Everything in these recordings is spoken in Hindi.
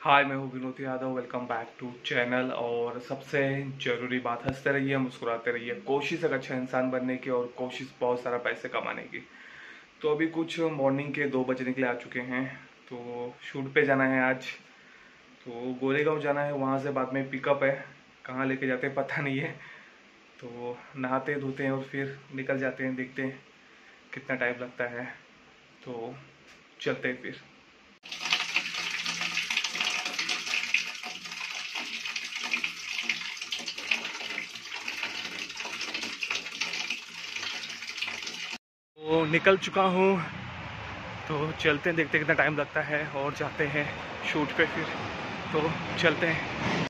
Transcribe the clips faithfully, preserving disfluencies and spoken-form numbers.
हाय, मैं हूँ Vinod Yadav. Welcome back to channel. और सबसे ज़रूरी बात, हंसते रहिए, मुस्कुराते रहिए। कोशिश एक अच्छा इंसान बनने की और कोशिश बहुत सारा पैसे कमाने की। तो अभी कुछ मॉर्निंग के दो बजने के लिए आ चुके हैं। तो शूट पे जाना है आज। तो गोरेगांव जाना है, वहाँ से बाद में पिकअप है। कहाँ लेके जाते हैं पता नहीं है। तो नहाते धोते हैं और फिर निकल जाते हैं। देखते हैं कितना टाइम लगता है। तो चलते हैं फिर। तो निकल चुका हूँ। तो चलते हैं, देखते हैं कितना टाइम लगता है और जाते हैं शूट पे फिर। तो चलते हैं।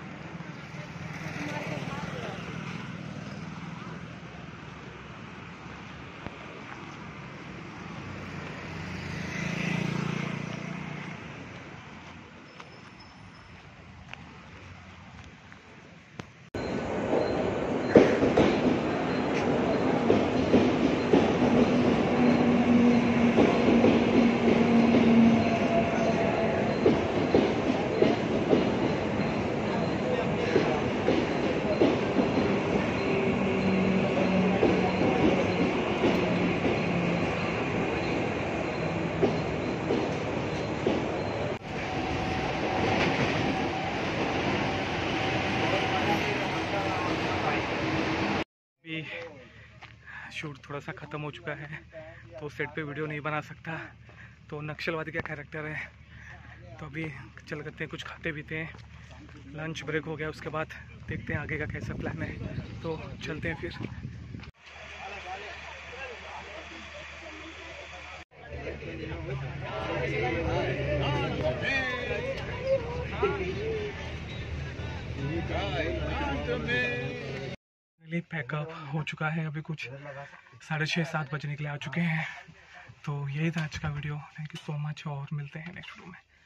अभी शूट थोड़ा सा ख़त्म हो चुका है, तो सेट पे वीडियो नहीं बना सकता। तो नक्सलवादी का कैरेक्टर है। तो अभी चल करते हैं, कुछ खाते पीते हैं। लंच ब्रेक हो गया, उसके बाद देखते हैं आगे का कैसा प्लान है। तो चलते हैं फिर। पैकअप हो चुका है। अभी कुछ साढ़े छः सात बजे निकले आ चुके हैं। तो यही था आज का video. Thank you so much और मिलते हैं नेक्स्ट वीडियो में।